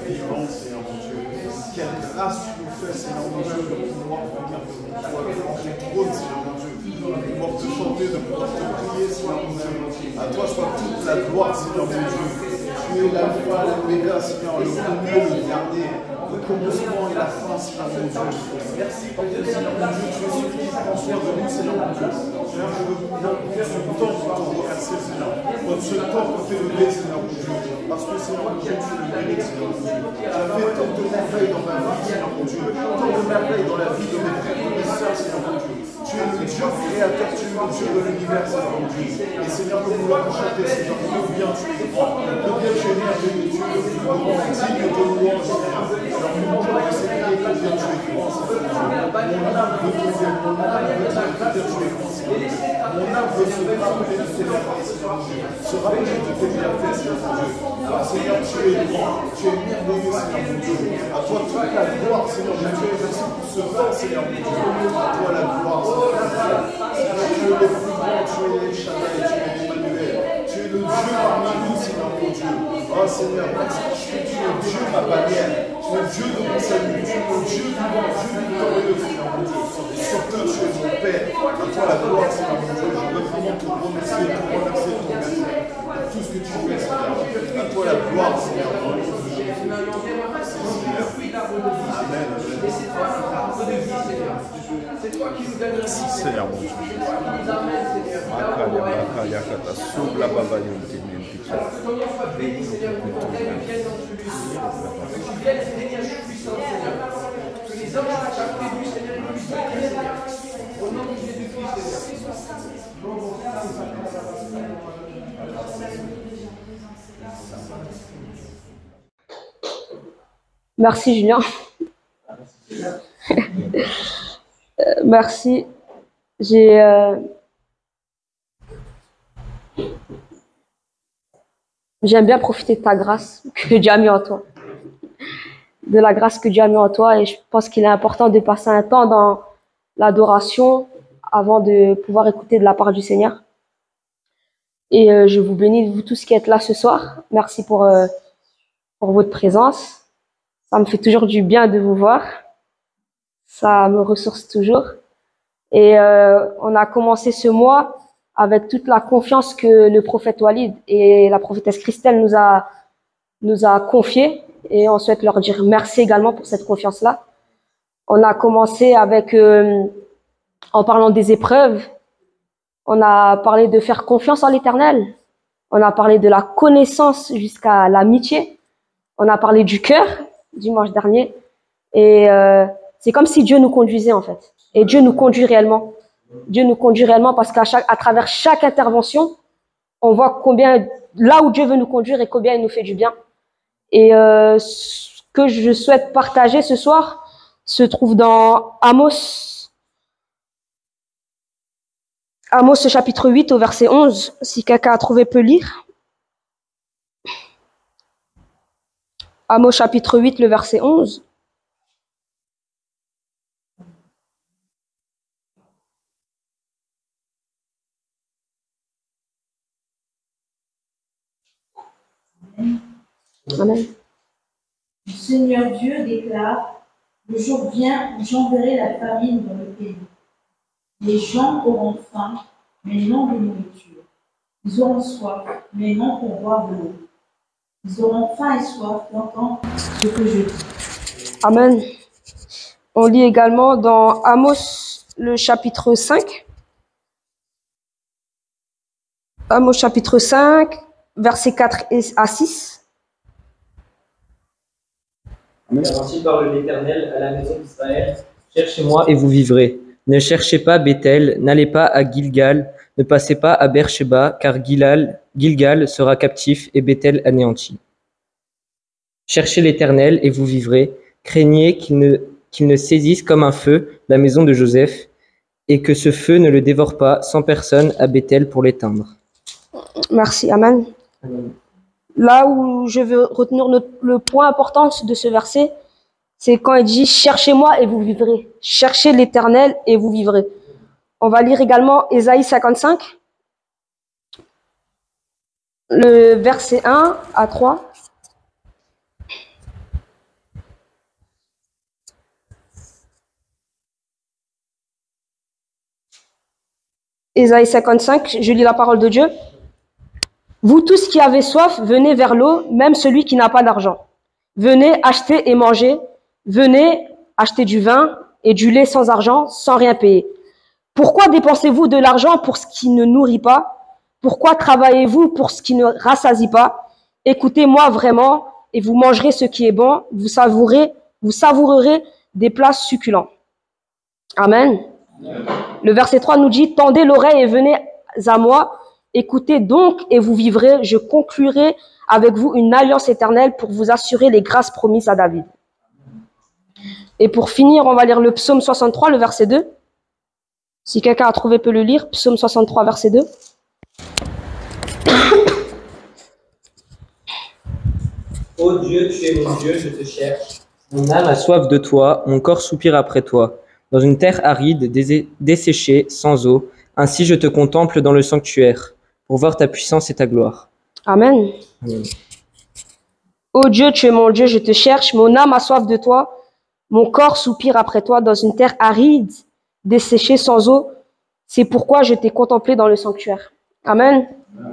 vivant, Seigneur mon Dieu. Quelle grâce tu nous fais, Seigneur mon Dieu, de pouvoir venir devant toi, devant ton trône, Seigneur mon Dieu. De pouvoir te chanter, de pouvoir te prier, Seigneur mon Dieu. À toi soit toute la gloire, Seigneur mon Dieu. Tu es l'alpha, l'oméga, Seigneur, le premier, le dernier, le commencement et la fin, Seigneur mon Dieu. Merci pour Dieu, Seigneur mon Dieu. Tu es celui qui prend soin de nous, Seigneur mon Dieu. Seigneur, je veux prendre ce temps pour te remercier, Seigneur. Prendre ce temps pour t'élever, Seigneur mon Dieu. Parce que, Seigneur mon Dieu, tu le mérites, Seigneur mon Dieu. Tu as fait tant de merveilles dans ma vie, Seigneur mon Dieu. Tant de merveilles dans la vie de mes frères et mes sœurs, Seigneur mon Dieu. Tu es le Dieu créateur, tu es le Dieu de l'univers, Seigneur mon Dieu. Et Seigneur, comme nous l'avons chanté, Seigneur, combien tu es grand, combien tu es merveilleux, tu es le plus grand, digne de louange, Seigneur. Alors nous mangeons de Seigneur, combien tu es grand, Seigneur mon Dieu. Mon âme veut te dire, mon âme veut dire combien tu es grand, Seigneur mon Dieu. Mon âme veut se rappeler de tes merveilles, Seigneur mon Dieu. Se rappeler de tes bienfaits, Seigneur mon Dieu. Alors Seigneur, tu es grand, tu es merveilleux, Seigneur mon Dieu. À toi toute la gloire, Seigneur mon Dieu. Merci pour ce temps, Seigneur mon Dieu. À toi la gloire, Seigneur. Tu es le plus grand, tu es El Shaddai, tu es Emmanuel. Tu es le Dieu parmi nous, Seigneur mon Dieu. Oh Seigneur, merci parce que tu es Dieu, ma bannière. Tu es Dieu de mon salut. Tu es le Dieu vivant, Dieu victorieux, Seigneur mon Dieu. Et surtout, tu es mon Père. À toi la gloire, Seigneur mon Dieu. Je veux vraiment te remercier, ton merci pour tout ce que tu fais, Seigneur. À toi la gloire, Seigneur. Amen. C'est toi qui nous donnes la vie, Seigneur mon Dieu. Béni, Seigneur, que ton règne vienne dans celui-ci. Que tu viennes régner puissant, Seigneur. Que les hommes à chaque tribu, Seigneur, ils puissent venir, Seigneur. Au nom de Jésus-Christ, Seigneur. Merci Julien. Merci. J'aime bien profiter de ta grâce que Dieu a mis en toi. De la grâce que Dieu a mis en toi. Et je pense qu'il est important de passer un temps dans l'adoration avant de pouvoir écouter de la part du Seigneur. Et je vous bénis, vous tous qui êtes là ce soir. Merci pour votre présence. Ça me fait toujours du bien de vous voir. Ça me ressource toujours. Et on a commencé ce mois avec toute la confiance que le prophète Walid et la prophétesse Christelle nous a confiée. Et on souhaite leur dire merci également pour cette confiance-là. On a commencé avec, en parlant des épreuves, on a parlé de faire confiance en l'Éternel. On a parlé de la connaissance jusqu'à l'amitié. On a parlé du cœur dimanche dernier. Et c'est comme si Dieu nous conduisait en fait. Et Dieu nous conduit réellement. Dieu nous conduit réellement parce qu'à travers chaque intervention, on voit combien, là où Dieu veut nous conduire et combien il nous fait du bien. Et ce que je souhaite partager ce soir se trouve dans Amos chapitre 8 au verset 11. Si quelqu'un a trouvé peut lire. Amos chapitre 8, le verset 11. Amen. Le Seigneur Dieu déclare, le jour vient où j'enverrai la famine dans le pays. Les gens auront faim, mais non de nourriture. Ils auront soif, mais non pour boire de l'eau. Ils auront faim et soif d'entendre ce que je dis. Amen. On lit également dans Amos, le chapitre 5. Amos chapitre 5, versets 4 à 6. Ainsi parle l'Éternel à la maison d'Israël, cherchez-moi et vous vivrez. Ne cherchez pas Bethel, n'allez pas à Gilgal, ne passez pas à Beersheba, car Gilgal sera captif et Bethel anéanti. Cherchez l'Éternel et vous vivrez. Craignez qu'il ne saisisse comme un feu la maison de Joseph, et que ce feu ne le dévore pas sans personne à Bethel pour l'éteindre. Merci, Amen. Amen. Là où je veux retenir le point important de ce verset, c'est quand il dit « Cherchez-moi et vous vivrez ». Cherchez l'Éternel et vous vivrez. On va lire également Ésaïe 55, le verset 1 à 3. Ésaïe 55, je lis la parole de Dieu. Vous tous qui avez soif, venez vers l'eau, même celui qui n'a pas d'argent. Venez acheter et manger. Venez acheter du vin et du lait sans argent, sans rien payer. Pourquoi dépensez-vous de l'argent pour ce qui ne nourrit pas? Pourquoi travaillez-vous pour ce qui ne rassasie pas? Écoutez-moi vraiment et vous mangerez ce qui est bon. Vous savourerez des plats succulents. Amen. Le verset 3 nous dit, tendez l'oreille et venez à moi. Écoutez donc et vous vivrez. Je conclurai avec vous une alliance éternelle pour vous assurer les grâces promises à David. Et pour finir, on va lire le psaume 63, le verset 2. Si quelqu'un a trouvé, peut le lire. Psaume 63, verset 2. Ô Dieu, tu es mon Dieu, je te cherche. Mon âme a soif de toi, mon corps soupire après toi. Dans une terre aride, desséchée, sans eau, ainsi je te contemple dans le sanctuaire, pour voir ta puissance et ta gloire. Amen. Amen. Ô Dieu, tu es mon Dieu, je te cherche. Mon âme a soif de toi, mon corps soupire après toi dans une terre aride, desséchée, sans eau. C'est pourquoi je t'ai contemplé dans le sanctuaire. Amen.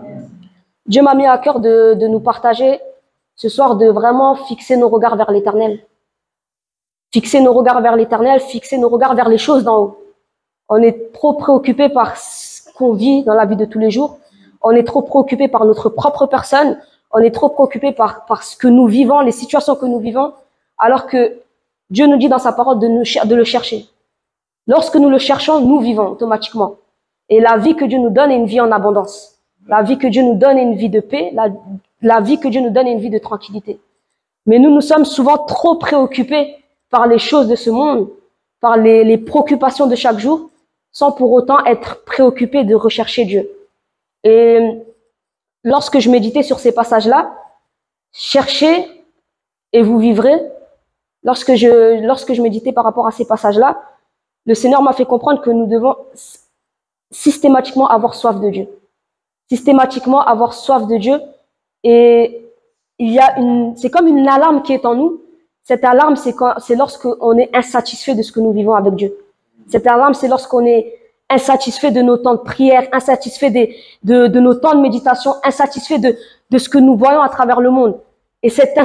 Dieu m'a mis à cœur de nous partager ce soir, de vraiment fixer nos regards vers l'éternel. Fixer nos regards vers l'éternel, fixer nos regards vers les choses d'en haut. On est trop préoccupé par ce qu'on vit dans la vie de tous les jours. On est trop préoccupé par notre propre personne. On est trop préoccupé par ce que nous vivons, les situations que nous vivons, alors que Dieu nous dit dans sa parole de le chercher. Lorsque nous le cherchons, nous vivons automatiquement. Et la vie que Dieu nous donne est une vie en abondance. La vie que Dieu nous donne est une vie de paix. La vie que Dieu nous donne est une vie de tranquillité. Mais nous sommes souvent trop préoccupés par les choses de ce monde, par les préoccupations de chaque jour, sans pour autant être préoccupés de rechercher Dieu. Et lorsque je méditais sur ces passages-là, cherchez et vous vivrez. Lorsque je méditais par rapport à ces passages-là, le Seigneur m'a fait comprendre que nous devons systématiquement avoir soif de Dieu. Systématiquement avoir soif de Dieu. Et c'est comme une alarme qui est en nous. Cette alarme, c'est lorsqu'on est insatisfait de ce que nous vivons avec Dieu. Cette alarme, c'est lorsqu'on est insatisfait de nos temps de prière, insatisfait de nos temps de méditation, insatisfait de ce que nous voyons à travers le monde. Et cette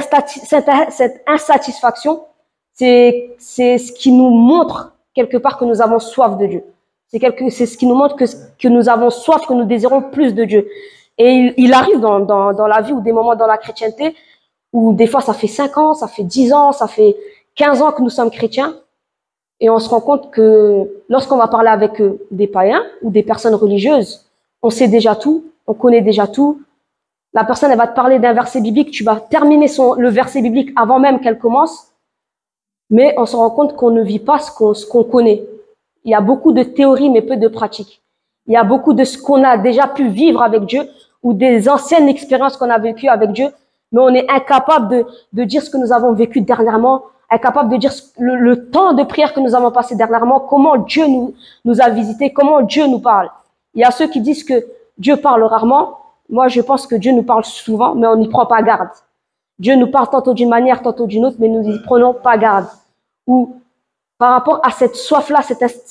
insatisfaction, c'est ce qui nous montre quelque part que nous avons soif de Dieu. C'est ce qui nous montre que nous avons soif, que nous désirons plus de Dieu. Et il arrive dans la vie ou des moments dans la chrétienté où des fois ça fait 5 ans, ça fait 10 ans, ça fait 15 ans que nous sommes chrétiens. Et on se rend compte que lorsqu'on va parler avec des païens ou des personnes religieuses, on sait déjà tout, on connaît déjà tout. La personne, elle va te parler d'un verset biblique, tu vas terminer le verset biblique avant même qu'elle commence. Mais on se rend compte qu'on ne vit pas ce qu'on connaît. Il y a beaucoup de théories, mais peu de pratiques. Il y a beaucoup de ce qu'on a déjà pu vivre avec Dieu ou des anciennes expériences qu'on a vécues avec Dieu, mais on est incapable de dire ce que nous avons vécu dernièrement, incapable de dire le temps de prière que nous avons passé dernièrement, comment Dieu nous a visités, comment Dieu nous parle. Il y a ceux qui disent que Dieu parle rarement. Moi, je pense que Dieu nous parle souvent, mais on n'y prend pas garde. Dieu nous parle tantôt d'une manière, tantôt d'une autre, mais nous n'y prenons pas garde. Ou par rapport à cette soif-là,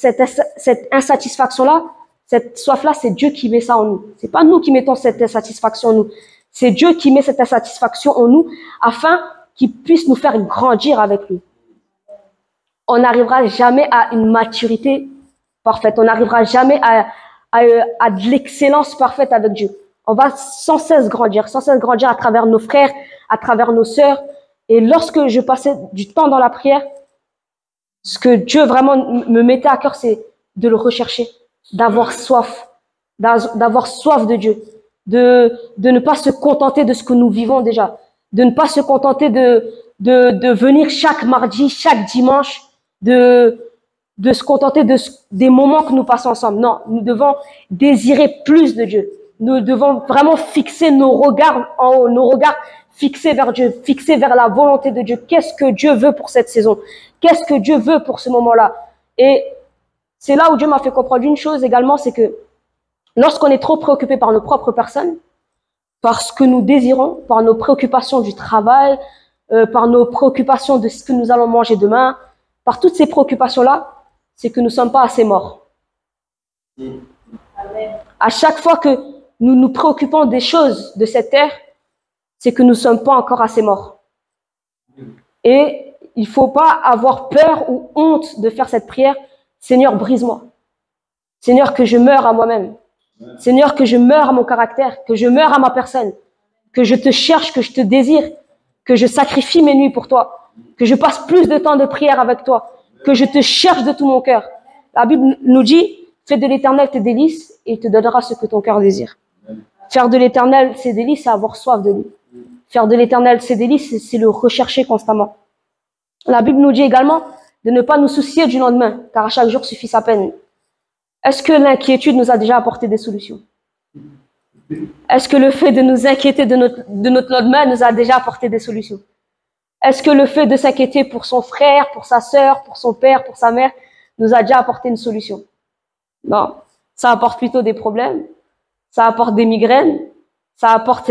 cette insatisfaction-là, cette soif-là, c'est Dieu qui met ça en nous. C'est pas nous qui mettons cette insatisfaction en nous. C'est Dieu qui met cette insatisfaction en nous afin qu'il puisse nous faire grandir avec lui. On n'arrivera jamais à une maturité parfaite. On n'arrivera jamais à de l'excellence parfaite avec Dieu. On va sans cesse grandir à travers nos frères, à travers nos sœurs. Et lorsque je passais du temps dans la prière, ce que Dieu vraiment me mettait à cœur, c'est de le rechercher, d'avoir soif de Dieu, de ne pas se contenter de ce que nous vivons déjà, de ne pas se contenter de venir chaque mardi, chaque dimanche, de se contenter des moments que nous passons ensemble. Non, nous devons désirer plus de Dieu. Nous devons vraiment fixer nos regards en haut, nos regards fixés vers Dieu, fixés vers la volonté de Dieu. Qu'est-ce que Dieu veut pour cette saison? Qu'est-ce que Dieu veut pour ce moment-là? Et c'est là où Dieu m'a fait comprendre une chose également, c'est que lorsqu'on est trop préoccupé par nos propres personnes, par ce que nous désirons, par nos préoccupations du travail, par nos préoccupations de ce que nous allons manger demain, par toutes ces préoccupations-là, c'est que nous ne sommes pas assez morts. À chaque fois que nous nous préoccupons des choses de cette terre, c'est que nous ne sommes pas encore assez morts. Et il ne faut pas avoir peur ou honte de faire cette prière. Seigneur, brise-moi. Seigneur, que je meure à moi-même. Seigneur, que je meure à mon caractère, que je meure à ma personne, que je te cherche, que je te désire, que je sacrifie mes nuits pour toi, que je passe plus de temps de prière avec toi, que je te cherche de tout mon cœur. La Bible nous dit, fais de l'Éternel tes délices et il te donnera ce que ton cœur désire. Faire de l'Éternel ses délices, c'est avoir soif de lui. Faire de l'Éternel ses délices, c'est le rechercher constamment. La Bible nous dit également de ne pas nous soucier du lendemain, car à chaque jour suffit sa peine. Est-ce que l'inquiétude nous a déjà apporté des solutions? Est-ce que le fait de nous inquiéter de notre lendemain nous a déjà apporté des solutions? Est-ce que le fait de s'inquiéter pour son frère, pour sa sœur, pour son père, pour sa mère, nous a déjà apporté une solution? Non, ça apporte plutôt des problèmes, ça apporte des migraines, ça apporte...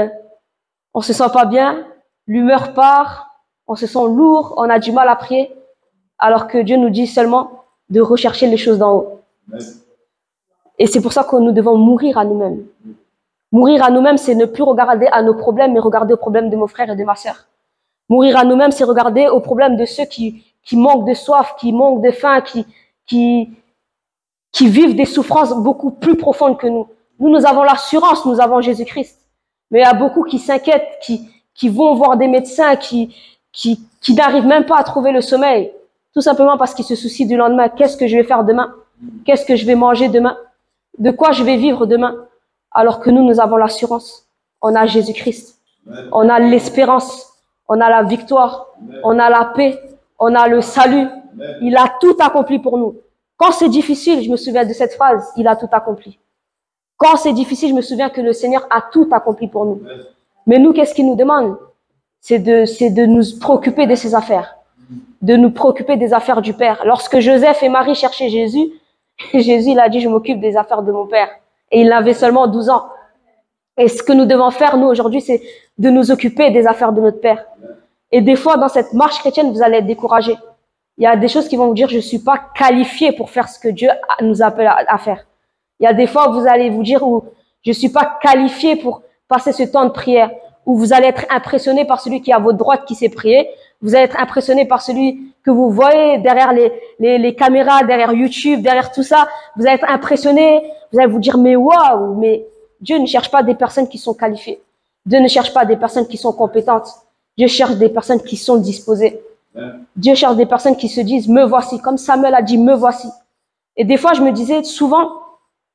on se sent pas bien, l'humeur part, on se sent lourd, on a du mal à prier, alors que Dieu nous dit seulement de rechercher les choses d'en haut. Et c'est pour ça que nous devons mourir à nous-mêmes. Mourir à nous-mêmes, c'est ne plus regarder à nos problèmes, mais regarder aux problèmes de mon frère et de ma sœur. Mourir à nous-mêmes, c'est regarder aux problèmes de ceux qui manquent de soif, qui manquent de faim, qui vivent des souffrances beaucoup plus profondes que nous. Nous avons l'assurance, nous avons Jésus-Christ. Mais il y a beaucoup qui s'inquiètent, qui vont voir des médecins, qui n'arrivent même pas à trouver le sommeil. Tout simplement parce qu'ils se soucient du lendemain. Qu'est-ce que je vais faire demain? Qu'est-ce que je vais manger demain? De quoi je vais vivre demain? Alors que nous avons l'assurance. On a Jésus-Christ. On a l'espérance. On a la victoire. On a la paix. On a le salut. Il a tout accompli pour nous. Quand c'est difficile, je me souviens de cette phrase, il a tout accompli. Quand c'est difficile, je me souviens que le Seigneur a tout accompli pour nous. Mais nous, qu'est-ce qu'il nous demande? C'est de nous préoccuper de ses affaires. De nous préoccuper des affaires du Père. Lorsque Joseph et Marie cherchaient Jésus, Jésus, il a dit, je m'occupe des affaires de mon Père. Et il avait seulement 12 ans. Et ce que nous devons faire, nous, aujourd'hui, c'est de nous occuper des affaires de notre Père. Et des fois, dans cette marche chrétienne, vous allez être découragés. Il y a des choses qui vont vous dire, je ne suis pas qualifié pour faire ce que Dieu nous appelle à faire. Il y a des fois où vous allez vous dire, je ne suis pas qualifié pour passer ce temps de prière. Où vous allez être impressionné par celui qui est à votre droite qui sait prier. Vous allez être impressionné par celui que vous voyez derrière les caméras, derrière YouTube, derrière tout ça. Vous allez être impressionné. Vous allez vous dire, mais waouh, mais Dieu ne cherche pas des personnes qui sont qualifiées. Dieu ne cherche pas des personnes qui sont compétentes. Dieu cherche des personnes qui sont disposées. Dieu cherche des personnes qui se disent, me voici. Comme Samuel a dit, me voici. Et des fois, je me disais, souvent,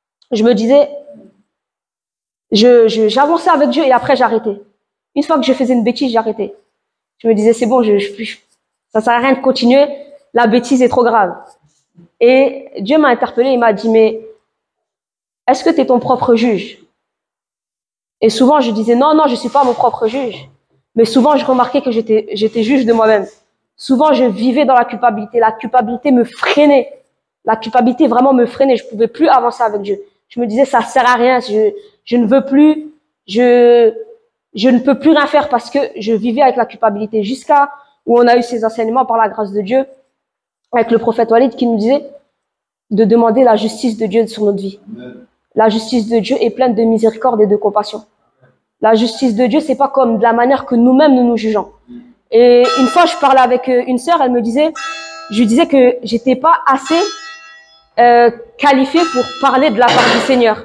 j'avançais avec Dieu et après j'arrêtais. Une fois que je faisais une bêtise, j'arrêtais. Je me disais, c'est bon, ça sert à rien de continuer, la bêtise est trop grave. Et Dieu m'a interpellé, il m'a dit, mais est-ce que tu es ton propre juge? Et souvent, je disais, non, je suis pas mon propre juge. Mais souvent, je remarquais que j'étais juge de moi-même. Souvent, je vivais dans la culpabilité. La culpabilité me freinait. La culpabilité vraiment me freinait. Je pouvais plus avancer avec Dieu. Je me disais, ça sert à rien. Je ne veux plus. Je ne peux plus rien faire parce que je vivais avec la culpabilité. Jusqu'à où on a eu ces enseignements par la grâce de Dieu, avec le prophète Walid qui nous disait de demander la justice de Dieu sur notre vie. La justice de Dieu est pleine de miséricorde et de compassion. La justice de Dieu, c'est pas comme de la manière que nous-mêmes nous jugeons. Et une fois, je parlais avec une sœur, je lui disais que j'étais pas assez qualifiée pour parler de la part du Seigneur.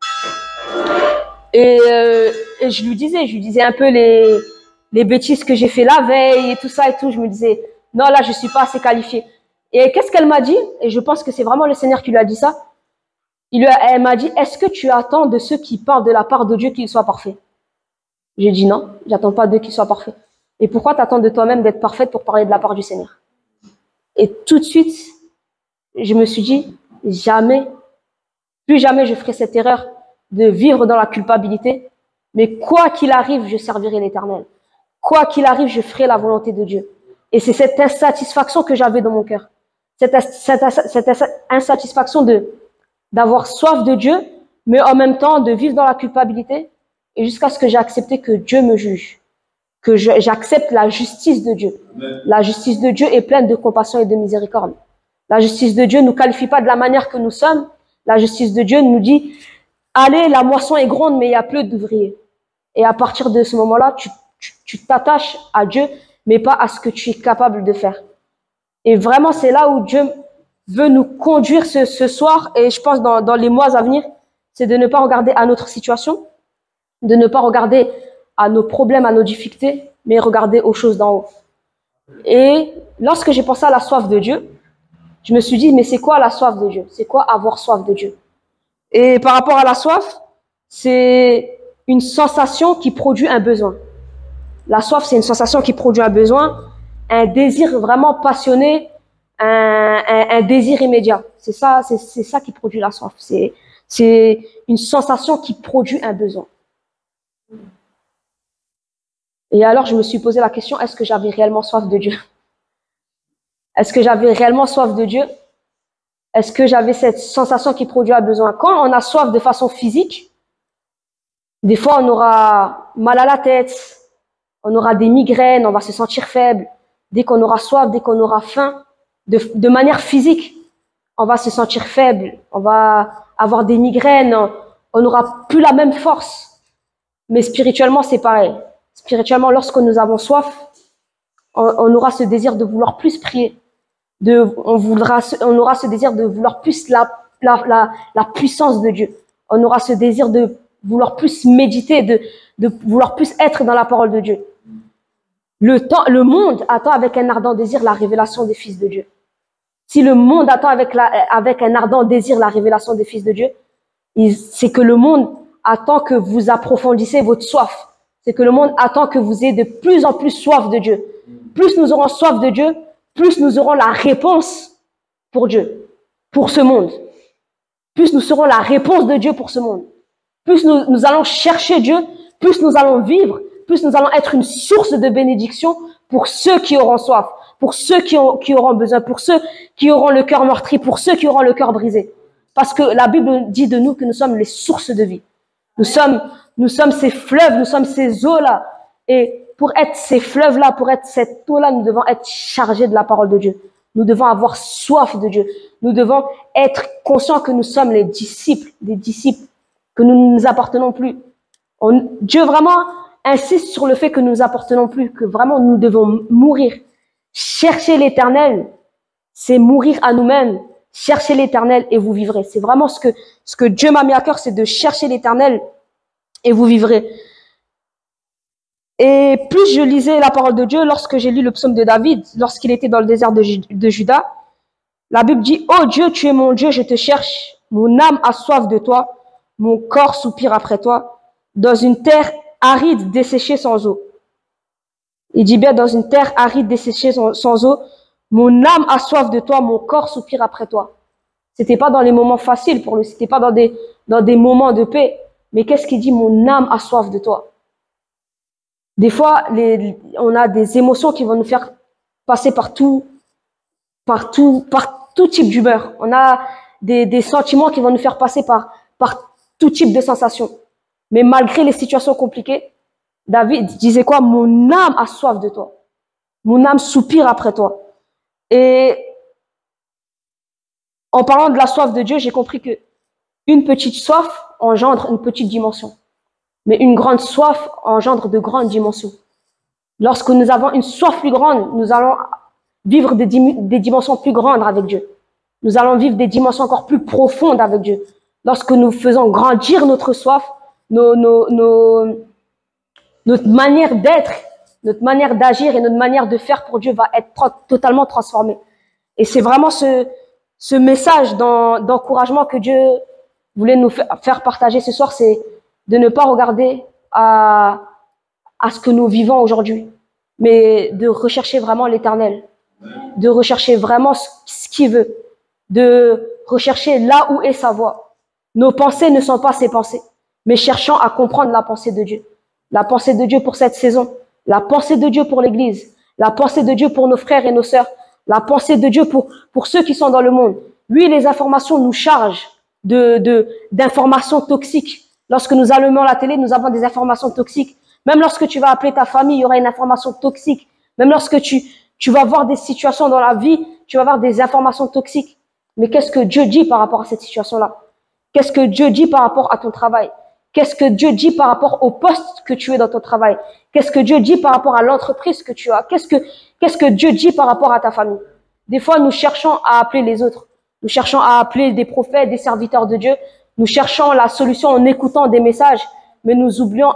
Et je lui disais un peu les bêtises que j'ai fait la veille et tout ça et tout. Je me disais, non, là, je suis pas assez qualifiée. Et qu'est-ce qu'elle m'a dit? Et je pense que c'est vraiment le Seigneur qui lui a dit ça. Elle m'a dit, est-ce que tu attends de ceux qui parlent de la part de Dieu qu'ils soient parfaits? J'ai dit non, j'attends pas d'eux qu'ils soient parfaits. Et pourquoi t'attends de toi-même d'être parfaite pour parler de la part du Seigneur? Et tout de suite, je me suis dit, plus jamais je ferai cette erreur de vivre dans la culpabilité. Mais quoi qu'il arrive, je servirai l'Éternel. Quoi qu'il arrive, je ferai la volonté de Dieu. Et c'est cette insatisfaction que j'avais dans mon cœur. Cette insatisfaction d'avoir soif de Dieu, mais en même temps de vivre dans la culpabilité. Et jusqu'à ce que j'ai accepté que Dieu me juge. Que j'accepte la justice de Dieu. La justice de Dieu est pleine de compassion et de miséricorde. La justice de Dieu ne nous qualifie pas de la manière que nous sommes, La justice de Dieu nous dit, allez, la moisson est grande, mais il y a peu d'ouvriers. Et à partir de ce moment-là, tu t'attaches à Dieu, mais pas à ce que tu es capable de faire. Et vraiment, c'est là où Dieu veut nous conduire ce soir, et je pense dans les mois à venir, c'est de ne pas regarder à notre situation, de ne pas regarder à nos problèmes, à nos difficultés, mais regarder aux choses d'en haut. Et lorsque j'ai pensé à la soif de Dieu, je me suis dit, mais c'est quoi la soif de Dieu? C'est quoi avoir soif de Dieu? Et par rapport à la soif, c'est une sensation qui produit un besoin. La soif, c'est une sensation qui produit un besoin, un désir vraiment passionné, un désir immédiat. C'est ça qui produit la soif. C'est une sensation qui produit un besoin. Et alors, je me suis posé la question, est-ce que j'avais réellement soif de Dieu? Est-ce que j'avais réellement soif de Dieu? Est-ce que j'avais cette sensation qui produit un besoin? Quand on a soif de façon physique, des fois, on aura mal à la tête, on aura des migraines, on va se sentir faible. Dès qu'on aura soif, dès qu'on aura faim, de manière physique, on va se sentir faible, on va avoir des migraines, on n'aura plus la même force. Mais spirituellement, c'est pareil. Spirituellement, lorsque nous avons soif, on aura ce désir de vouloir plus prier. On aura ce désir de vouloir plus la puissance de Dieu. On aura ce désir de vouloir plus méditer, de vouloir plus être dans la parole de Dieu. Le monde attend avec un ardent désir la révélation des fils de Dieu. Si le monde attend avec un ardent désir la révélation des fils de Dieu, c'est que le monde attend que vous approfondissiez votre soif. C'est que le monde attend que vous ayez de plus en plus soif de Dieu. Plus nous aurons soif de Dieu, plus nous aurons la réponse pour Dieu, pour ce monde. Plus nous serons la réponse de Dieu pour ce monde. Plus nous allons chercher Dieu, plus nous allons vivre, plus nous allons être une source de bénédiction pour ceux qui auront soif, pour ceux qui auront besoin, pour ceux qui auront le cœur meurtri, pour ceux qui auront le cœur brisé. Parce que la Bible dit de nous que nous sommes les sources de vie. Nous sommes ces fleuves, nous sommes ces eaux-là. Et pour être ces fleuves-là, pour être cette eau-là, nous devons être chargés de la parole de Dieu. Nous devons avoir soif de Dieu. Nous devons être conscients que nous sommes les disciples, des disciples, que nous ne nous appartenons plus. Dieu vraiment insiste sur le fait que nous ne nous appartenons plus, que vraiment nous devons mourir. Chercher l'Éternel, c'est mourir à nous-mêmes. Cherchez l'Éternel et vous vivrez. C'est vraiment ce que Dieu m'a mis à cœur, c'est de chercher l'Éternel et vous vivrez. Et plus je lisais la parole de Dieu, lorsque j'ai lu le psaume de David, lorsqu'il était dans le désert de Juda, la Bible dit, « Oh Dieu, tu es mon Dieu, je te cherche. Mon âme a soif de toi. Mon corps soupire après toi. Dans une terre aride, desséchée sans eau. » Il dit bien, dans une terre aride, desséchée sans eau, mon âme a soif de toi, mon corps soupire après toi. C'était pas dans les moments faciles pour lui, c'était pas dans des moments de paix. Mais qu'est-ce qu'il dit? Mon âme a soif de toi. Des fois, on a des émotions qui vont nous faire passer par tout type d'humeur. On a des sentiments qui vont nous faire passer par tout type de sensations. Mais malgré les situations compliquées, David disait quoi? Mon âme a soif de toi. Mon âme soupire après toi. Et en parlant de la soif de Dieu, j'ai compris que une petite soif engendre une petite dimension. Mais une grande soif engendre de grandes dimensions. Lorsque nous avons une soif plus grande, nous allons vivre des dimensions plus grandes avec Dieu. Nous allons vivre des dimensions encore plus profondes avec Dieu. Lorsque nous faisons grandir notre soif, notre manière d'être, notre manière d'agir et notre manière de faire pour Dieu va être totalement transformée. Et c'est vraiment ce message d'encouragement que Dieu voulait nous faire partager ce soir, c'est de ne pas regarder à ce que nous vivons aujourd'hui, mais de rechercher vraiment l'Éternel, de rechercher vraiment ce qu'il veut, de rechercher là où est sa voie. Nos pensées ne sont pas ses pensées, mais cherchons à comprendre la pensée de Dieu. La pensée de Dieu pour cette saison, la pensée de Dieu pour l'Église, la pensée de Dieu pour nos frères et nos sœurs, la pensée de Dieu pour ceux qui sont dans le monde. Oui, les informations nous chargent d'informations toxiques. Lorsque nous allumons la télé, nous avons des informations toxiques. Même lorsque tu vas appeler ta famille, il y aura une information toxique. Même lorsque tu vas voir des situations dans la vie, tu vas voir des informations toxiques. Mais qu'est-ce que Dieu dit par rapport à cette situation-là? Qu'est-ce que Dieu dit par rapport à ton travail? Qu'est-ce que Dieu dit par rapport au poste que tu es dans ton travail? Qu'est-ce que Dieu dit par rapport à l'entreprise que tu as? Qu'est-ce que Dieu dit par rapport à ta famille? Des fois, nous cherchons à appeler les autres. Nous cherchons à appeler des prophètes, des serviteurs de Dieu. Nous cherchons la solution en écoutant des messages, mais nous oublions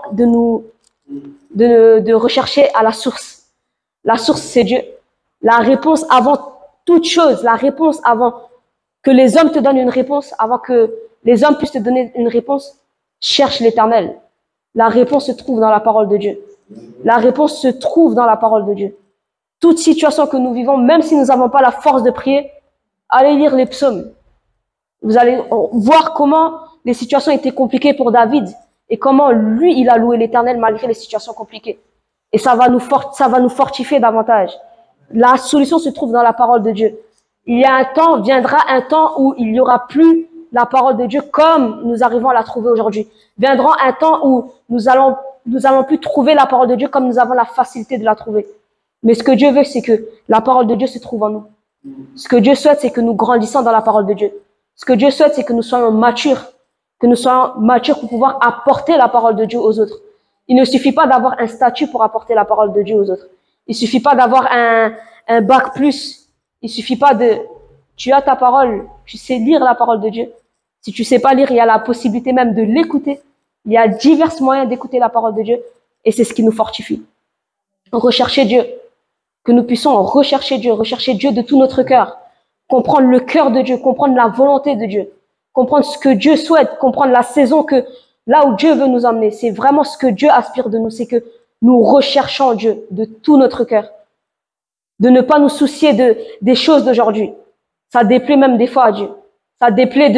de rechercher à la source. La source, c'est Dieu. La réponse avant toute chose, la réponse avant que les hommes te donnent une réponse, avant que les hommes puissent te donner une réponse, cherche l'Éternel. La réponse se trouve dans la parole de Dieu. La réponse se trouve dans la parole de Dieu. Toute situation que nous vivons, même si nous n'avons pas la force de prier, allez lire les psaumes. Vous allez voir comment les situations étaient compliquées pour David et comment lui, il a loué l'Éternel malgré les situations compliquées. Et ça va nous fortifier davantage. La solution se trouve dans la parole de Dieu. Il y a un temps, viendra un temps où il n'y aura plus la parole de Dieu comme nous arrivons à la trouver aujourd'hui. Viendra un temps où nous allons plus trouver la parole de Dieu comme nous avons la facilité de la trouver. Mais ce que Dieu veut, c'est que la parole de Dieu se trouve en nous. Ce que Dieu souhaite, c'est que nous grandissions dans la parole de Dieu. Ce que Dieu souhaite, c'est que nous soyons matures pour pouvoir apporter la parole de Dieu aux autres. Il ne suffit pas d'avoir un statut pour apporter la parole de Dieu aux autres. Il suffit pas d'avoir un bac plus. Il suffit pas tu as ta parole, tu sais lire la parole de Dieu. Si tu sais pas lire, il y a la possibilité même de l'écouter. Il y a divers moyens d'écouter la parole de Dieu et c'est ce qui nous fortifie. Rechercher Dieu. Que nous puissions rechercher Dieu de tout notre cœur. Comprendre le cœur de Dieu, comprendre la volonté de Dieu. Comprendre ce que Dieu souhaite, comprendre la saison là où Dieu veut nous emmener. C'est vraiment ce que Dieu aspire de nous, c'est que nous recherchons Dieu de tout notre cœur. De ne pas nous soucier des choses d'aujourd'hui. Ça déplaît même des fois à Dieu. Ça déplaît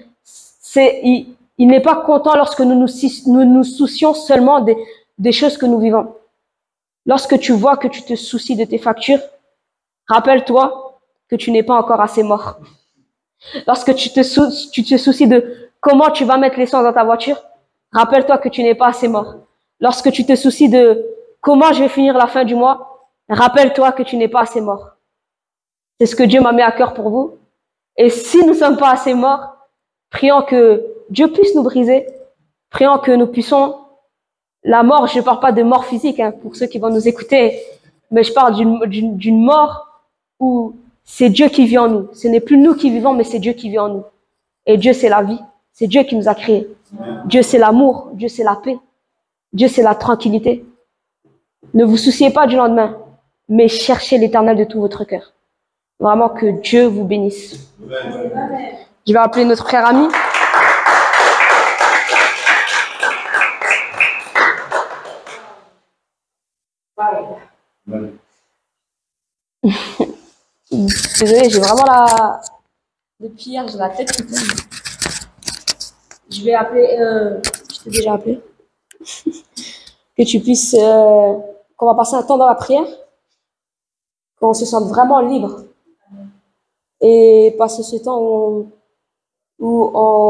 il n'est pas content lorsque nous nous soucions seulement des choses que nous vivons. Lorsque tu vois que tu te soucies de tes factures, rappelle-toi que tu n'es pas encore assez mort. Lorsque tu te soucies de comment tu vas mettre l'essence dans ta voiture, rappelle-toi que tu n'es pas assez mort. Lorsque tu te soucies de comment je vais finir la fin du mois, rappelle-toi que tu n'es pas assez mort. C'est ce que Dieu m'a mis à cœur pour vous. Et si nous ne sommes pas assez morts, prions que Dieu puisse nous briser. Prions que nous puissions... La mort, je ne parle pas de mort physique, pour ceux qui vont nous écouter, mais je parle d'une mort où c'est Dieu qui vit en nous. Ce n'est plus nous qui vivons, mais c'est Dieu qui vit en nous. Et Dieu, c'est la vie. C'est Dieu qui nous a créés. Dieu, c'est l'amour. Dieu, c'est la paix. Dieu, c'est la tranquillité. Ne vous souciez pas du lendemain, mais cherchez l'Éternel de tout votre cœur. Vraiment que Dieu vous bénisse. Je vais appeler notre frère ami. Désolée, j'ai vraiment depuis hier, j'ai la tête qui tourne. Je vais appeler, je t'ai déjà appelé, que tu puisses, qu'on va passer un temps dans la prière, qu'on se sente vraiment libre et passer ce temps où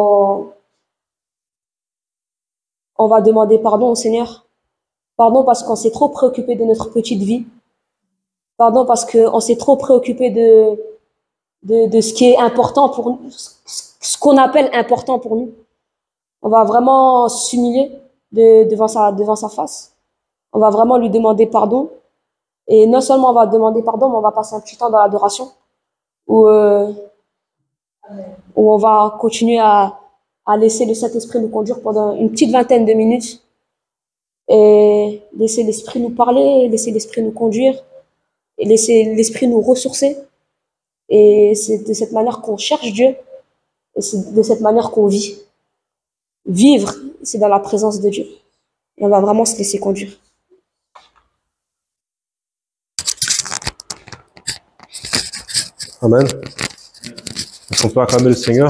on va demander pardon au Seigneur. Pardon parce qu'on s'est trop préoccupé de notre petite vie. Pardon parce qu'on s'est trop préoccupé de ce qui est important pour nous, ce qu'on appelle important pour nous. On va vraiment s'humilier devant sa face. On va vraiment lui demander pardon. Et non seulement on va demander pardon, mais on va passer un petit temps dans l'adoration où on va continuer à laisser le Saint-Esprit nous conduire pendant une petite vingtaine de minutes. Et laisser l'Esprit nous parler, laisser l'Esprit nous conduire, et laisser l'Esprit nous ressourcer. Et c'est de cette manière qu'on cherche Dieu, et c'est de cette manière qu'on vit. Vivre, c'est dans la présence de Dieu. Et on va vraiment se laisser conduire. Amen. Est-ce qu'on peut acclamer le Seigneur?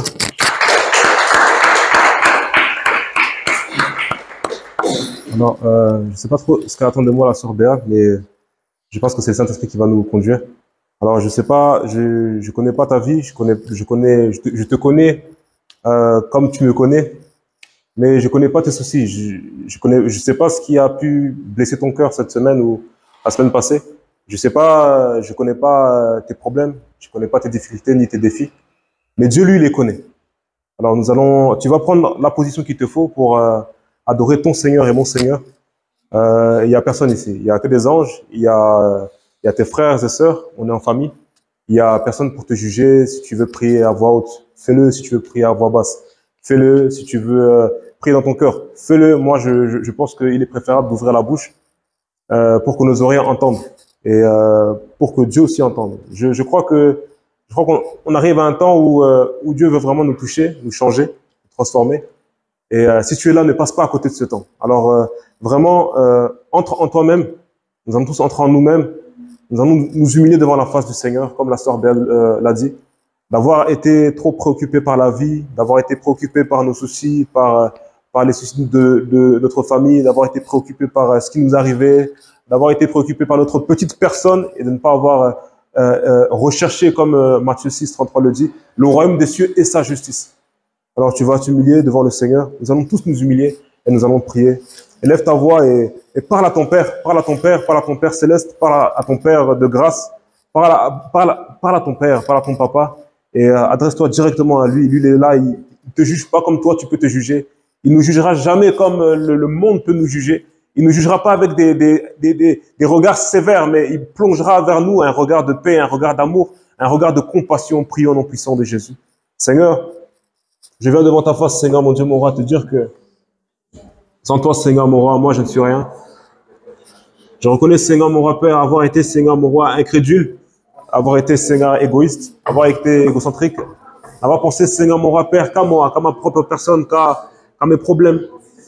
Non, je ne sais pas trop ce qu'elle attend de moi, la sœur Béa, mais je pense que c'est le Saint-Esprit qui va nous conduire. Alors, je sais pas, je connais pas ta vie, je te connais comme tu me connais, mais je connais pas tes soucis. Je sais pas ce qui a pu blesser ton cœur cette semaine ou la semaine passée. Je sais pas, je connais pas tes problèmes, je connais pas tes difficultés ni tes défis, mais Dieu, lui, les connaît. Alors tu vas prendre la position qu'il te faut pour adorer ton Seigneur et mon Seigneur. Il n'y a personne ici. Il n'y a que des anges. Il y a tes frères et sœurs. On est en famille. Il n'y a personne pour te juger. Si tu veux prier à voix haute, fais-le. Si tu veux prier à voix basse, fais-le. Si tu veux prier dans ton cœur, fais-le. Moi, je pense qu'il est préférable d'ouvrir la bouche pour que nos oreilles entendent et pour que Dieu aussi entende. Je crois qu'on arrive à un temps où Dieu veut vraiment nous toucher, nous changer, nous transformer. Et si tu es là, ne passe pas à côté de ce temps. Alors vraiment, entre en toi-même. Nous allons tous entrer en nous-mêmes. Nous allons nous humilier devant la face du Seigneur, comme la sœur Belle l'a dit. D'avoir été trop préoccupé par la vie, d'avoir été préoccupé par nos soucis, par les soucis de notre famille, d'avoir été préoccupé par ce qui nous arrivait, d'avoir été préoccupé par notre petite personne et de ne pas avoir recherché, comme Matthieu 6, 33 le dit, le royaume des cieux et sa justice. Alors tu vas t'humilier devant le Seigneur. Nous allons tous nous humilier et nous allons prier. Élève ta voix et parle à ton Père, parle à ton Père, parle à ton Père céleste, parle à ton Père de grâce, parle à ton Père, parle à ton Papa et adresse-toi directement à lui. Lui, il est là, il te juge pas comme toi, tu peux te juger. Il ne nous jugera jamais comme le monde peut nous juger. Il ne nous jugera pas avec des regards sévères, mais il plongera vers nous un regard de paix, un regard d'amour, un regard de compassion. Prions au nom puissant de Jésus. Seigneur, je viens devant ta face, Seigneur, mon Dieu, mon roi, te dire que sans toi, Seigneur, mon roi, moi, je ne suis rien. Je reconnais, Seigneur, mon roi, Père, avoir été, Seigneur, mon roi, incrédule, avoir été, Seigneur, égoïste, avoir été égocentrique, avoir pensé, Seigneur, mon roi, Père, qu'à moi, qu'à ma propre personne, qu'à mes problèmes.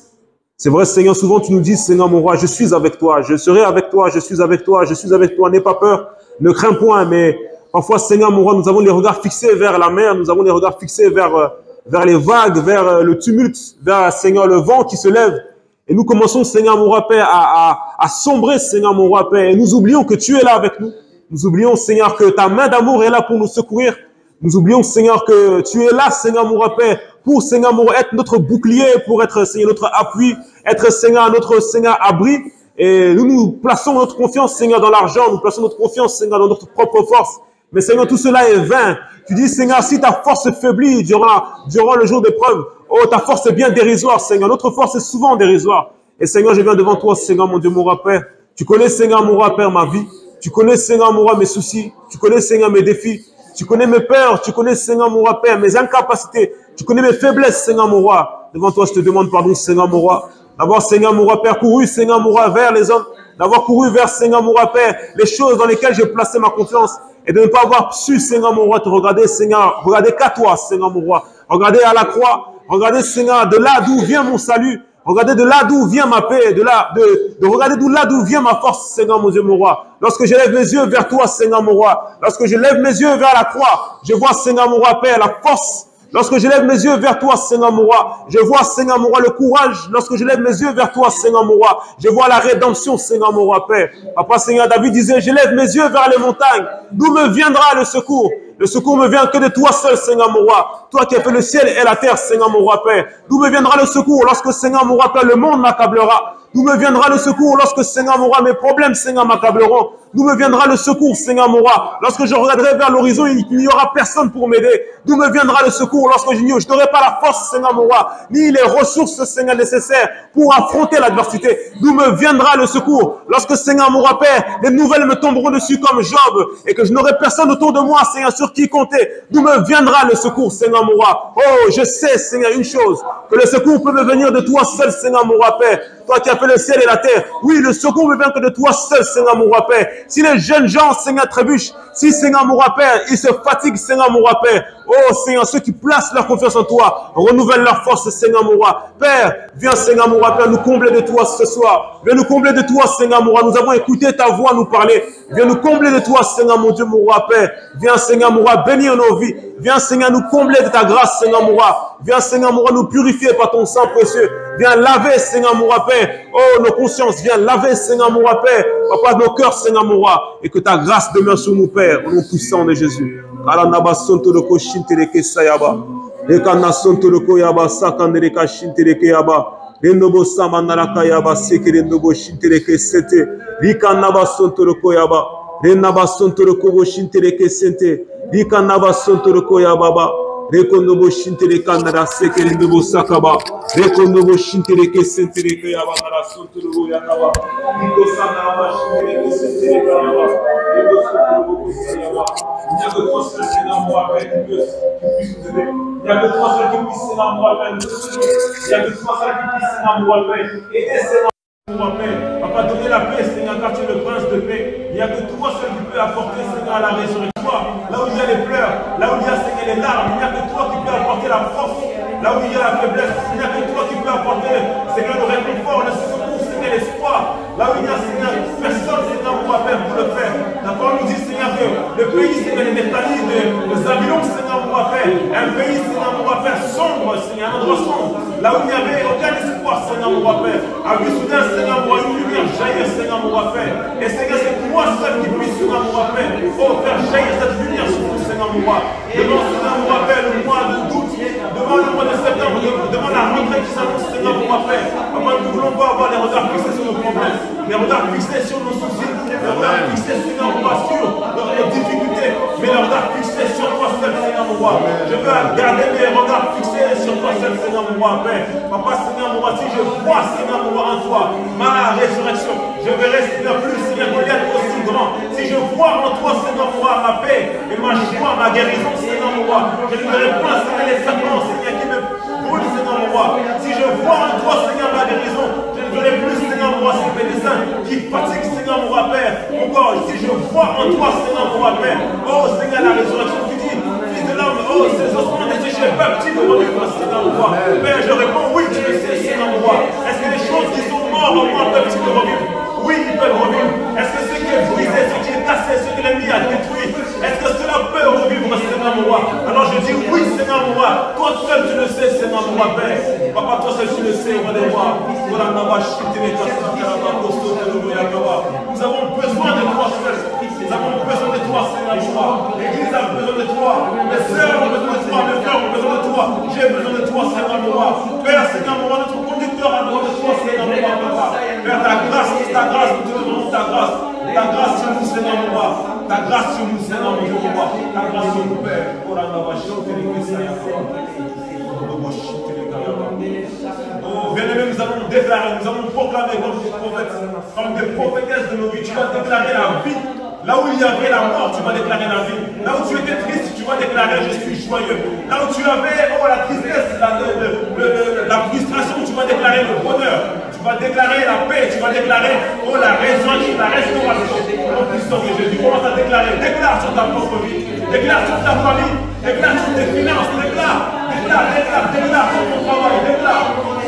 C'est vrai, Seigneur, souvent tu nous dis, Seigneur, mon roi, je suis avec toi, je serai avec toi, je suis avec toi, je suis avec toi, n'aie pas peur, ne crains point, mais parfois, Seigneur, mon roi, nous avons les regards fixés vers la mer, nous avons les regards fixés vers les vagues, vers le tumulte, vers, Seigneur, le vent qui se lève. Et nous commençons, Seigneur, mon roi Père, à sombrer, Seigneur, mon roi Père. Et nous oublions que tu es là avec nous. Nous oublions, Seigneur, que ta main d'amour est là pour nous secourir. Nous oublions, Seigneur, que tu es là, Seigneur, mon roi Père, pour, Seigneur, mon roi, être notre bouclier, pour être, Seigneur, notre appui, être, Seigneur, notre, Seigneur, abri. Et nous plaçons notre confiance, Seigneur, dans l'argent. Nous plaçons notre confiance, Seigneur, dans notre propre force. Mais Seigneur, tout cela est vain. Tu dis, Seigneur, si ta force faiblit durant le jour d'épreuve, oh, ta force est bien dérisoire, Seigneur. Notre force est souvent dérisoire. Et Seigneur, je viens devant toi, Seigneur, mon Dieu, mon roi Père. Tu connais, Seigneur, mon roi Père, ma vie. Tu connais, Seigneur, mon roi, mes soucis. Tu connais, Seigneur, mes défis. Tu connais mes peurs. Tu connais, Seigneur, mon roi Père, mes incapacités. Tu connais mes faiblesses, Seigneur, mon roi. Devant toi, je te demande pardon, Seigneur, mon roi. D'avoir, Seigneur, mon roi Père, couru, Seigneur, mon roi, vers les hommes. D'avoir couru vers, Seigneur, mon roi Père, les choses dans lesquelles j'ai placé ma confiance. Et de ne pas avoir su, Seigneur, mon roi, te regarder, Seigneur. Regarder qu'à toi, Seigneur, mon roi. Regardez à la croix. Regardez, Seigneur, de là d'où vient mon salut. Regardez de là d'où vient ma paix, regarder de là d'où vient ma force, Seigneur, mon Dieu, mon roi. Lorsque je lève mes yeux vers toi, Seigneur, mon roi, lorsque je lève mes yeux vers la croix, je vois, Seigneur, mon roi, Père, la force. Lorsque je lève mes yeux vers toi, Seigneur, mon roi, je vois, Seigneur, mon roi, le courage. Lorsque je lève mes yeux vers toi, Seigneur, mon roi, je vois la rédemption, Seigneur, mon roi, Père. Papa, Seigneur, David disait, je lève mes yeux vers les montagnes. D'où me viendra le secours? Le secours me vient que de toi seul, Seigneur, mon roi. Toi qui as fait le ciel et la terre, Seigneur, mon roi, Père. D'où me viendra le secours lorsque, Seigneur, mon roi, Père, le monde m'accablera? D'où me viendra le secours lorsque, Seigneur, mon roi, mes problèmes, Seigneur, m'accableront? D'où me viendra le secours, Seigneur, mon roi? Lorsque je regarderai vers l'horizon, il n'y aura personne pour m'aider. D'où me viendra le secours lorsque je n'aurai pas la force, Seigneur, mon roi, ni les ressources, Seigneur, nécessaires pour affronter l'adversité? D'où me viendra le secours lorsque, Seigneur, mon roi, Père, les nouvelles me tomberont dessus comme Job et que je n'aurai personne autour de moi, Seigneur, sur qui compter? D'où me viendra le secours, Seigneur, mon roi? Oh, je sais, Seigneur, une chose, que le secours peut me venir de toi seul, Seigneur, mon roi, Père. Toi qui as fait le ciel et la terre. Oui, le secours me vient que de toi seul, Seigneur, mon roi, Père. Si les jeunes gens, Seigneur, trébuchent, si, Seigneur, mon roi, Père, ils se fatiguent, Seigneur, mon roi, Père. Oh, Seigneur, ceux qui placent leur confiance en toi, renouvellent leur force, Seigneur, mon roi. Père, viens, Seigneur, mon roi, Père, nous combler de toi ce soir. Viens nous combler de toi, Seigneur, mon roi. Nous avons écouté ta voix nous parler. Viens nous combler de toi, Seigneur, mon Dieu, mon roi, Père. Viens, Seigneur, mon roi, bénir nos vies. Viens, Seigneur, nous combler de ta grâce, Seigneur, mon roi. Viens, Seigneur, mon roi, nous purifier par ton sang précieux. Viens laver, Seigneur, mon roi, Père. Oh, nos consciences, viens laver, Seigneur, mon roi, Père. Papa, nos cœurs, Seigneur, mon roi. Et que ta grâce demeure sur nous, Père, au nom puissant de Jésus. Rendobo sama naraka yaba seke rendobo shintereke sente rika naba sontoroko yaba renaba sontoroko bo shintereke sente rika naba sontoroko yaba ba Rekonobo shintere kandara sekere nobo sakaba. Rekonobo shintere ke sentere ke yabandara sontoro yakaba. Iko sandara shintere ke sentere kayaba. Ego sontoro kusayaba. Il n'y a que toi seul, Seigneur, mon appel, qui puisse nous aider. Il n'y a que toi seul qui puisse, Seigneur, mon appel, nous soutenir. Il n'y a que toi seul qui puisse, Seigneur, mon appel, aider, Seigneur. Papa, donner la paix, Seigneur, car tu es le prince de paix. Il n'y a que toi seul qui peut apporter, Seigneur, la résurrection. Là où il y a les pleurs, là où il y a, Seigneur, les larmes, il n'y a que toi qui peux apporter la force. Là où il y a la faiblesse, il n'y a que toi qui peux apporter, Seigneur, le réconfort, le secours, Seigneur, l'espoir. Là où il y a, Seigneur, personne, Seigneur, pour faire pour le faire. La parole nous dit, Seigneur, que le pays, Seigneur, les Nephtali, de Zabulon, Seigneur, pour faire. Un pays, Seigneur, pour faire sombre, Seigneur, un endroit sombre. Là où il n'y avait aucun espoir, Seigneur, pour faire. À vue soudain, Seigneur, pour une lumière jaillir, Seigneur, pour faire. Et Seigneur, c'est toi seul qui puisse, Seigneur, pour faire. Oh, faire jaillir cette lumière sur nous, Seigneur, pour voir. Devant, Seigneur, pour faire le mois d'août, devant le mois de septembre, devant la rentrée qui s'annonce, Seigneur, pour faire. Papa, nous ne voulons pas avoir les regards fixés sur nos problèmes, les regards fixés sur nos soucis, les regards fixés, Seigneur, sur nos difficultés, mais les regards fixés sur toi seul, Seigneur, mon roi. Je veux garder mes regards fixés sur toi seul, Seigneur, mon roi, Père. Papa, Seigneur, mon roi, si je vois, Seigneur, mon roi, en toi, ma résurrection, je verrai, Seigneur, plus, Seigneur, Goliath aussi grand. Si je vois en toi, Seigneur, mon roi, ma paix et ma joie, ma guérison, Seigneur, mon roi, je ne verrai point, Seigneur, les serpents, Seigneur, qui me brûlent, Seigneur, mon roi. Si je vois en toi, Seigneur, ma guérison, je ne verrai plus, Seigneur, mon roi, ces médecins qui fatiguent, Seigneur, mon roi, Père. Encore, si je vois en toi, Seigneur, mon roi, Père, oh, Seigneur, la résurrection, tu dis, fils de l'homme, oh, ces ossements desséchés, peuvent-ils me revivre, Seigneur, mon roi? Père, je réponds, oui, tu le sais, Seigneur, mon roi. Est-ce que les choses qui sont mortes en moi peuvent-ils me revivre? Oui, ils peuvent revivre. Est-ce que ce qui est brisé, ce qui est cassé, ce que l'ennemi a détruit, est-ce que cela peut revivre, Seigneur, mon roi? Alors je dis oui, Seigneur, mon roi. Toi seul, tu le sais, Seigneur, mon roi, Père. Papa, toi seul, tu le sais, roi des rois. Nous avons besoin de toi seul. Nous avons besoin de toi, Seigneur, mon roi. L'Église a besoin de toi. Mes sœurs ont besoin de toi. Mes frères ont besoin de toi. J'ai besoin de toi, Seigneur, mon roi. Père, Seigneur, mon roi, notre conducteur a besoin de toi, Seigneur, mon roi, papa. Père, ta grâce, nous te demandons ta grâce. Ta grâce sur nous, Seigneur, mon roi. Ta grâce sur nous, Seigneur, mon roi. Ta grâce sur nous, Père. Oh, bien-aimés, nous allons déclarer, nous allons proclamer comme des prophètes, comme des prophétesses de nos vies. Tu vas déclarer la vie. Là où il y avait la mort, tu vas déclarer la vie. Là où tu étais triste, tu vas déclarer je suis joyeux. Là où tu avais la tristesse, la frustration, tu vas déclarer le bonheur. Tu vas déclarer la paix, tu vas déclarer la résurrection, la restauration. Au puissant de Jésus, commence à déclarer. Déclare sur ta propre vie, déclare sur ta famille, déclare sur tes finances, déclare sur ton travail, déclare.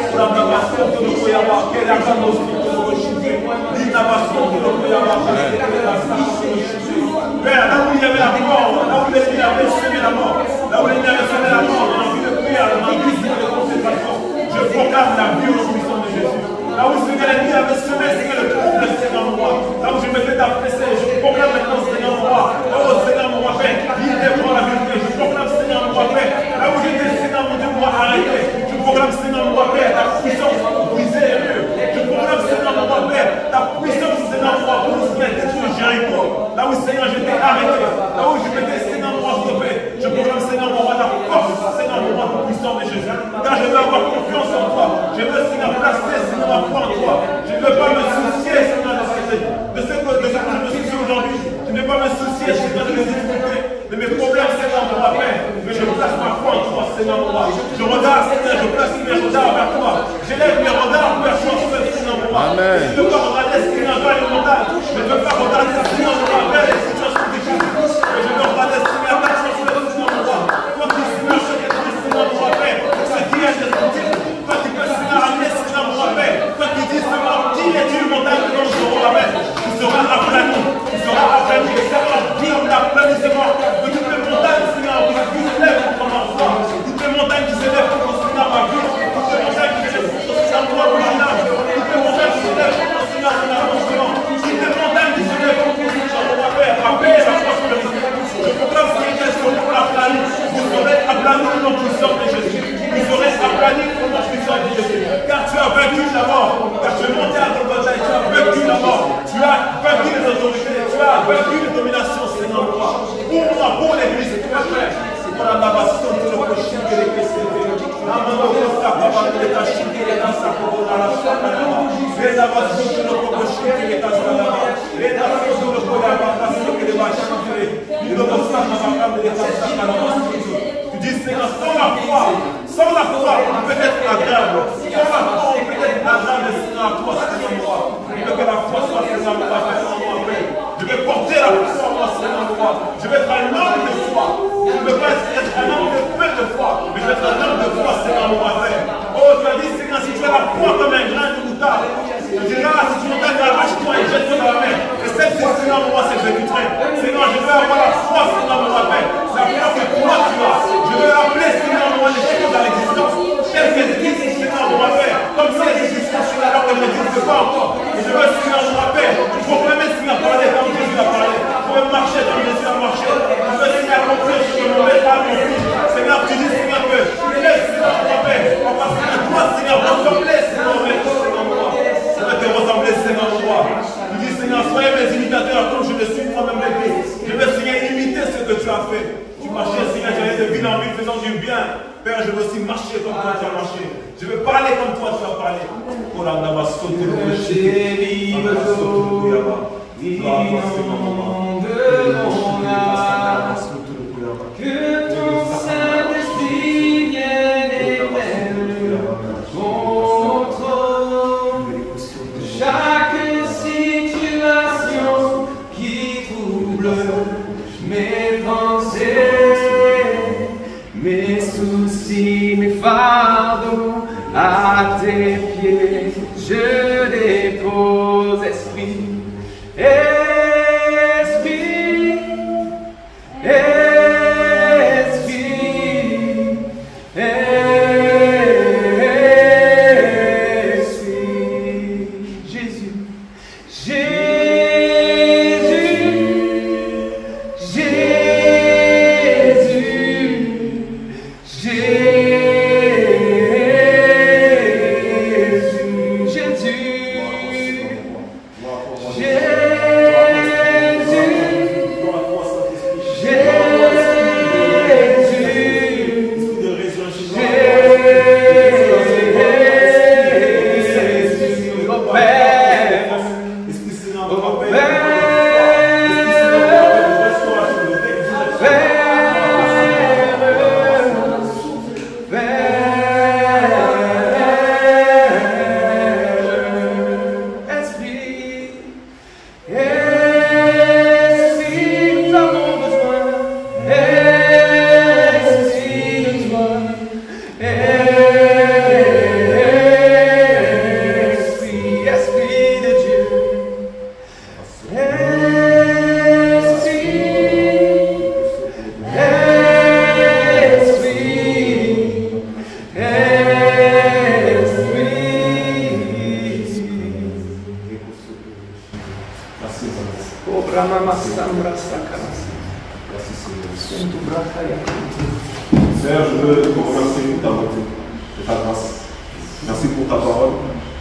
Père, là où il y avait la mort, là où l'ennemi avait semé la mort, là où l'ennemi avait semé la mort, dans la vie de prière, dans la vie de consécration, je proclame la vie au puissant de Jésus. Là où l'ennemi avait semé, Seigneur, le trouble, Seigneur, mon roi. Là où je m'étais affaissé, je proclame maintenant, Seigneur, mon roi. Oh, Seigneur, mon roi, Père, il défend la vérité. Je proclame, Seigneur, mon roi, Père. Là où j'étais, Seigneur, mon Dieu, moi, arrêté. Je proclame, Seigneur, mon roi, Père, ta puissance brisée. Je proclame, Seigneur, mon roi, Père, ta puissance, Seigneur, mon roi, pour nous mettre sur Jéricho. Là où, Seigneur, j'étais arrêté. Là où je m'étais, Seigneur, mon roi, stoppé. Je proclame, Seigneur, mon roi, ta force, Seigneur, mon roi, tout puissant de Jésus. Car je veux avoir confiance en toi. Je veux, Seigneur, placer, Seigneur, ma foi en toi. Je ne veux pas me soucier, Seigneur, de ce que je me soucie aujourd'hui. Je ne veux pas me soucier, Seigneur, de mes difficultés, de mes problèmes, Seigneur, mon roi, Père. Mais je place ma foi en toi, Seigneur, mon roi. Je regarde, Seigneur, je place mes regards vers toi. J'élève mes regards vers toi, Seigneur, mon roi. Amen. Je ne veux pas regarder, Seigneur, vers les montagnes. Je ne veux pas regarder, Seigneur, mon roi, vers les situations difficiles. Mais je veux regarder, Seigneur, vers les situations, mon roi. Toi qui Seigneur, je te prie, Seigneur, mon roi, Père. Ce qui est destructif. Toi qui peux, Seigneur, amener, Seigneur, mon roi, Père. Toi qui dis, Seigneur, qui est une montagne que nous serons la mer. Tu seras aplani. Tu seras aplani. Et Seigneur, dis l'aplanissement de toutes les montagnes, Seigneur, qui se lèvent contre ma foi. Toutes les montagnes qui se lèvent contre, Seigneur, ma vie. Toutes les montagnes qui se lèvent contre, Seigneur, moi, mon village. Toutes les montagnes qui se lèvent contre, Seigneur, mon avancement. Toutes les montagnes qui se lèvent contre, Seigneur, mon Père, ma Tu dis, Seigneur, sans la foi, on peut être agréable. Sans la foi, on peut être agréable, Seigneur, à toi, Seigneur, moi. Je veux que la foi soit, Seigneur, moi, je vais porter la foi en moi, Seigneur, moi. Je vais être un homme de foi. Je ne veux pas être un homme de peu de foi, mais je vais être un homme de foi, Seigneur, moi, Père. Oh, tu as dit, Seigneur, si tu as la foi comme un grain de moutarde, tu diras, si tu regardes la vache, toi, et jette-toi dans la mer. Et celle-ci, Seigneur, moi, s'exécuterait. Seigneur, je veux avoir la foi, Seigneur, moi, Père. C'est la foi que toi, tu as. Je veux appeler, Seigneur, moi, les choses à l'existence. Telles qu'elles existent, Seigneur, moi, Père. Comme si elles existent, Seigneur, alors qu'elles n'existent pas encore. Et je veux, Seigneur, moi, Père, proclamer, Seigneur, parler comme Jésus a parlé. Je veux marcher comme Jésus a marché. Je veux, Seigneur, accomplir ce que mon Père a accompli. Seigneur, tu dis, Seigneur, que tu laisses, Seigneur, moi, Père. On va, Seigneur, toi, Seigneur, ressembler, Seigneur, moi. Je veux te ressembler, Seigneur, moi. Tu dis, Seigneur, soyez mes imitateurs comme je le suis moi-même de Christ. Je veux, Seigneur, imiter ce que tu as fait. Tu marchais, Seigneur, tu allais de ville en ville faisant du bien. Père, je veux aussi marcher comme toi tu as marché. Je veux parler comme toi tu as parlé. Que ton Saint-Esprit vienne et contrôle chaque situation qui trouble mes pensées, mes soucis, mes fardeaux à tes pieds. Je dépose, Esprit. Seigneur, je veux te remercier pour ta bonté et ta grâce. Merci pour ta parole.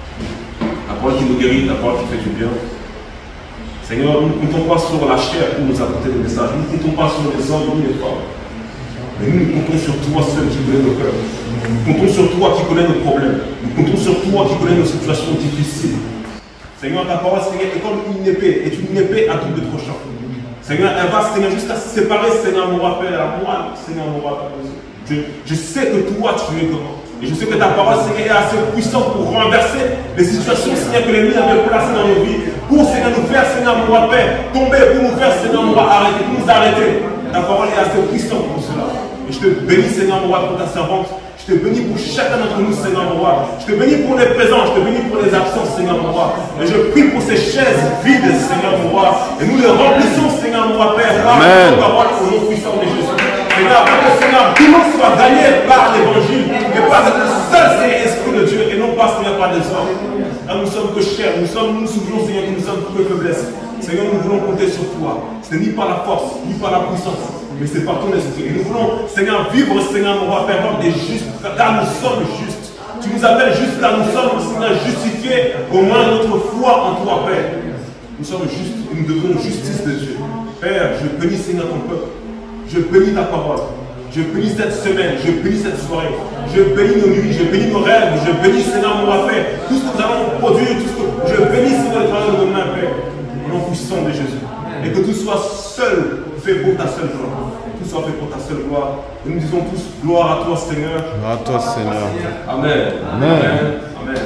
La parole qui nous guérit, la parole qui fait du bien. Seigneur, nous ne comptons pas sur la chair pour nous apporter des messages. Nous ne comptons pas sur les hommes ni les femmes. Mais nous comptons sur toi seul qui connais nos cœurs. Nous comptons sur toi qui connais nos problèmes. Nous comptons sur toi qui connais nos situations difficiles. Seigneur, ta parole, Seigneur, est comme une épée, est une épée à double tranchant. Seigneur, elle va, Seigneur, jusqu'à séparer, Seigneur, mon rappel à moi, Seigneur, mon rappel. Je sais que toi, tu es grand. Et je sais que ta parole, Seigneur, est assez puissante pour renverser les situations, Seigneur, que l'ennemi avait placées dans nos vies. Pour, Seigneur, nous faire, Seigneur, mon rappel, tomber, pour nous faire, Seigneur, mon arrêter, pour nous arrêter. Ta parole est assez puissante pour cela. Et je te bénis, Seigneur, mon roi, pour ta servante. Je te bénis pour chacun d'entre nous, Seigneur, mon roi. Je te bénis pour les présents, je te bénis pour les absences, Seigneur, mon roi. Et je prie pour ces chaises vides, Seigneur, mon roi. Et nous les remplissons, Seigneur, mon roi, Père, par ta parole au nom puissant de Jésus. Seigneur, afin que, Seigneur, tout le monde soit gagné par l'évangile et par le seul Seigneur Esprit de Dieu et non pas, Seigneur, par des hommes. Là, nous sommes que chers, nous souvenons, Seigneur, que nous sommes que faiblesse. Seigneur, nous voulons compter sur toi. Ce n'est ni par la force, ni par la puissance, mais c'est par ton esprit. Et nous voulons, Seigneur, vivre, Seigneur, mon roi, Père, comme des justes, car nous sommes justes. Tu nous appelles justes, car nous sommes, Seigneur, justifiés au moins notre foi en toi, Père. Nous sommes justes et nous devons justice de Dieu. Père, je bénis, Seigneur, ton peuple. Je bénis ta parole. Je bénis cette semaine, je bénis cette soirée, je bénis nos nuits, je bénis nos rêves, je bénis Seigneur mon roi Père, tout ce que nous allons produire, tout ce que je bénis Seigneur le travail de nos mains Père, au nom puissant de Jésus. Et que tout soit seul fait pour ta seule gloire. Tout soit fait pour ta seule gloire. Et nous disons tous gloire à toi Seigneur. À toi, Seigneur. Amen. Amen. Amen.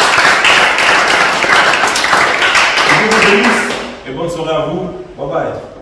Je vous bénisse et bonne soirée à vous. Bye bye.